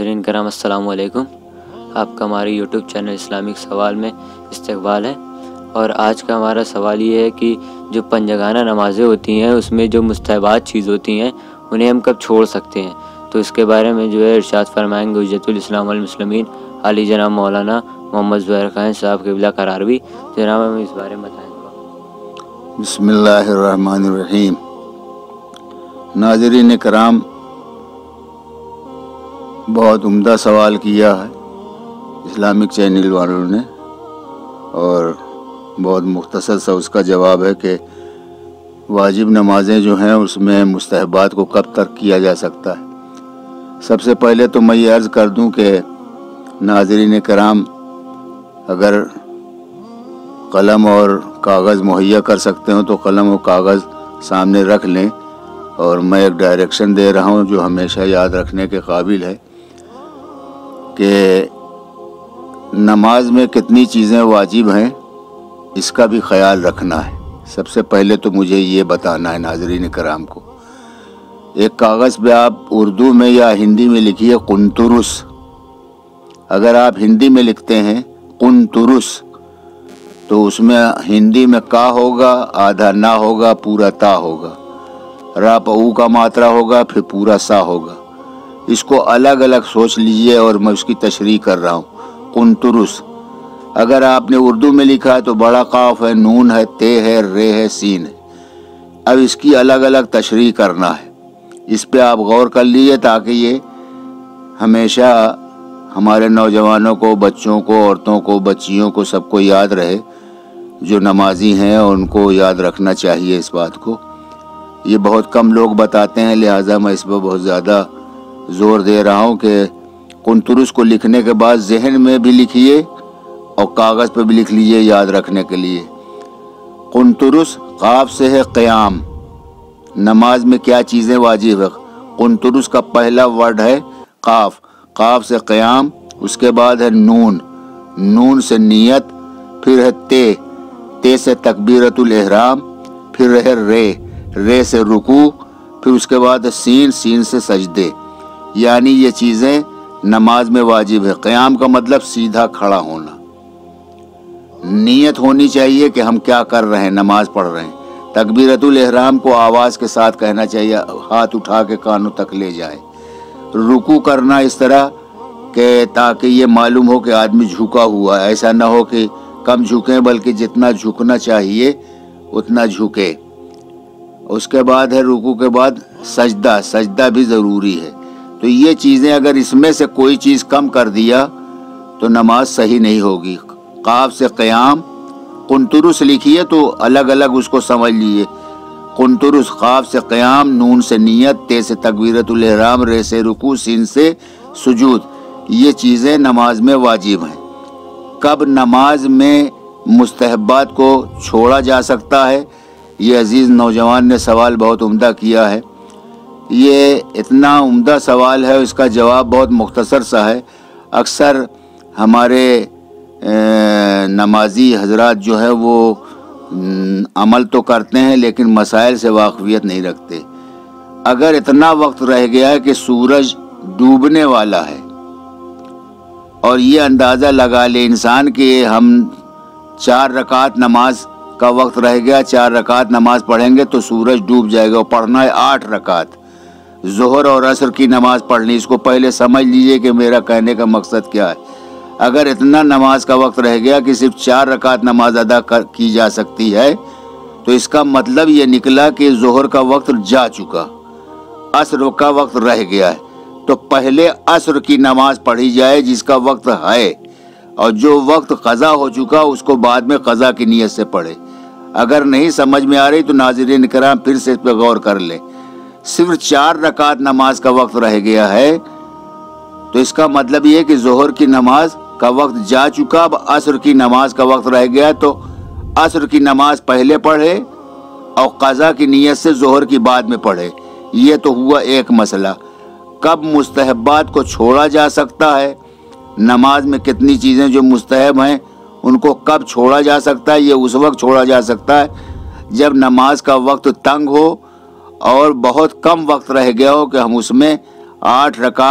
नाज़रीन करम अस्सलाम वालेकुम। आपका हमारे यूट्यूब चैनल इस्लामिक सवाल में इस्तकबाल है। और आज का हमारा सवाल ये है कि जो पंजगाना नमाज़ें होती हैं उसमें जो मुस्तहबात चीज़ होती हैं उन्हें हम कब छोड़ सकते हैं, तो इसके बारे में जो है इरशाद फरमाएंगे हुज्जतुल इस्लाम वल मुस्लिमीन अली जनाब मौलाना मोहम्मद ज़ुहैर खान साहब क़िबला करारवी। जनाब हमें इस बारे में बताएंगे। बिस्मिल्लाहिर्रहमानिर्रहीम। नाज़रीन कराम, बहुत उम्दा सवाल किया है इस्लामिक चैनल वालों ने और बहुत मुख्तसर सा उसका जवाब है कि वाजिब नमाज़ें जो हैं उसमें मुस्तहबात को कब तक किया जा सकता है। सबसे पहले तो मैं ये अर्ज़ कर दूं कि नाज़रीन कराम, अगर कलम और कागज़ मुहैया कर सकते हो तो कलम और कागज़ सामने रख लें। और मैं एक डायरेक्शन दे रहा हूँ जो हमेशा याद रखने के काबिल है कि नमाज में कितनी चीज़ें वाजिब हैं इसका भी ख्याल रखना है। सबसे पहले तो मुझे ये बताना है नाज़रीन कराम को, एक कागज़ पे आप उर्दू में या हिंदी में लिखिए कुंतुरुस। अगर आप हिंदी में लिखते हैं कुंतुरुस तो उसमें हिंदी में का होगा, आधा ना होगा, पूरा ता होगा, रा पऊ का मात्रा होगा, फिर पूरा सा होगा। इसको अलग अलग सोच लीजिए और मैं उसकी तशरीह कर रहा हूँ। कुंतुरुस अगर आपने उर्दू में लिखा है तो बड़ा काफ है, नून है, ते है, रे है, सीन है। अब इसकी अलग अलग तशरीह करना है, इस पे आप गौर कर लीजिए ताकि ये हमेशा हमारे नौजवानों को, बच्चों को, औरतों को, बच्चियों को, सबको याद रहे। जो नमाजी हैं उनको याद रखना चाहिए इस बात को। ये बहुत कम लोग बताते हैं, लिहाजा मैं इस पर बहुत ज़्यादा ज़ोर दे रहा हूँ कि कुंतुरुस को लिखने के बाद जहन में भी लिखिए और कागज़ पे भी लिख लीजिए याद रखने के लिए। कुंतुरुस काफ से है क़याम। नमाज में क्या चीज़ें वाजिब है? कुंतुरुस का पहला वर्ड है काफ, काफ से क़याम, उसके बाद है नून, नून से नियत, फिर है ते, ते से तकबीरतुल इहराम, फिर है रे, रे से रुकू, फिर उसके बाद है सीन, सीन से सजदे। यानी ये चीज़ें नमाज में वाजिब है। क़याम का मतलब सीधा खड़ा होना, नीयत होनी चाहिए कि हम क्या कर रहे हैं, नमाज पढ़ रहे हैं। तकबीरतुल इहराम को आवाज़ के साथ कहना चाहिए, हाथ उठा के कानों तक ले जाए। रुकू करना इस तरह कि ताकि ये मालूम हो कि आदमी झुका हुआ है, ऐसा ना हो कि कम झुकें बल्कि जितना झुकना चाहिए उतना झुके। उसके बाद है रुकू के बाद सजदा, सजदा भी ज़रूरी है। तो ये चीज़ें अगर इसमें से कोई चीज़ कम कर दिया तो नमाज सही नहीं होगी। काफ से क़याम, कुंतुरुस लिखिए तो अलग अलग उसको समझ लीजिए। कुंतुरुस काफ से क़याम, नून से नियत, ते से तकबीरतुल इहराम, रे से रुकू, सीन से सुजूद। ये चीज़ें नमाज में वाजिब हैं। कब नमाज में मुस्तहबात को छोड़ा जा सकता है? ये अजीज़ नौजवान ने सवाल बहुत उम्दा किया है। ये इतना उम्दा सवाल है, इसका जवाब बहुत मुख्तसर सा है। अक्सर हमारे नमाजी हजरात जो है वो अमल तो करते हैं लेकिन मसाइल से वाक़फियत नहीं रखते। अगर इतना वक्त रह गया है कि सूरज डूबने वाला है और ये अंदाज़ा लगा ले इंसान कि हम 4 रकात नमाज का वक्त रह गया, 4 रकात नमाज पढ़ेंगे तो सूरज डूब जाएगा। और पढ़ना है 8 रकात, ज़ोहर और असर की नमाज पढ़नी। इसको पहले समझ लीजिए कि मेरा कहने का मकसद क्या है। अगर इतना नमाज का वक्त रह गया कि सिर्फ 4 रकात नमाज अदा की जा सकती है तो इसका मतलब ये निकला कि ज़ोहर का वक्त जा चुका, असर का वक्त रह गया है। तो पहले असर की नमाज पढ़ी जाए जिसका वक्त है, और जो वक्त क़ज़ा हो चुका उसको बाद में क़ज़ा की नीयत से पढ़े। अगर नहीं समझ में आ रही तो नाज़रीन कराम फिर से इस पर गौर कर लें। सिर्फ 4 रकात नमाज का वक्त रह गया है तो इसका मतलब ये है कि ज़ोहर की नमाज का वक्त जा चुका, अब असर की नमाज का वक्त रह गया तो असर की नमाज पहले पढ़े और क़ज़ा की नीयत से ज़ोहर की बाद में पढ़े। ये तो हुआ एक मसला। कब मुस्तहबात को छोड़ा जा सकता है? नमाज में कितनी चीज़ें जो मुस्तहब हैं उनको कब छोड़ा जा सकता है? ये उस वक्त छोड़ा जा सकता है जब नमाज का वक्त तंग हो और बहुत कम वक्त रह गया हो कि हम उसमें 8 रकात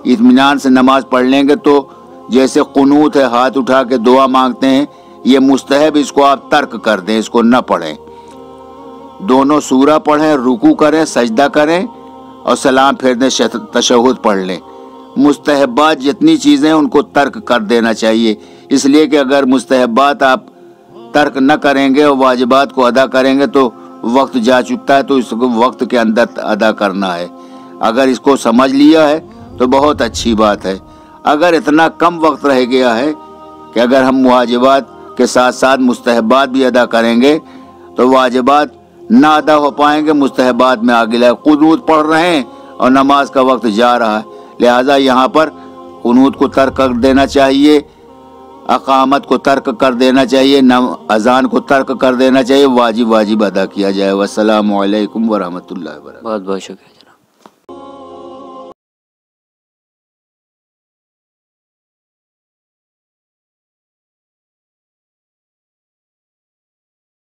इत्मीनान से नमाज पढ़ लेंगे तो जैसे कुनूत है, हाथ उठा के दुआ मांगते हैं, ये मुस्तहब, इसको आप तर्क कर दें, इसको न पढ़ें। दोनों सूरा पढ़ें, रुकू करें, सजदा करें और सलाम फेर दें, तशहुद पढ़ लें। मुस्तहबात जितनी चीज़ें हैं उनको तर्क कर देना चाहिए, इसलिए कि अगर मुस्तहबात आप तर्क न करेंगे और वाजिबात को अदा करेंगे तो वक्त जा चुकता है, तो इसको वक्त के अंदर अदा करना है। अगर इसको समझ लिया है तो बहुत अच्छी बात है। अगर इतना कम वक्त रह गया है कि अगर हम वाजिबात के साथ साथ मुस्तहबात भी अदा करेंगे तो वाजिबात ना अदा हो पाएंगे, मुस्तहबात में आगे लगे। कुनूत पढ़ रहे हैं और नमाज का वक्त जा रहा है, लिहाजा यहाँ पर कुनूत को तर्क कर देना चाहिए, अकामत को तर्क कर देना चाहिए, अजान को तर्क कर देना चाहिए, वाजिब अदा किया जाए। वस्सलामु अलैकुम वरहमतुल्लाहि वबरकातुहू। बहुत बहुत शुक्रिया।